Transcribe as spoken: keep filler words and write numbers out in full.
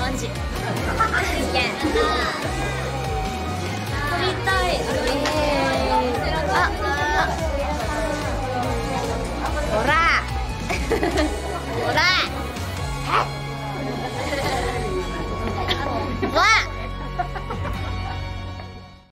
感じ。いけ。撮りたい。えー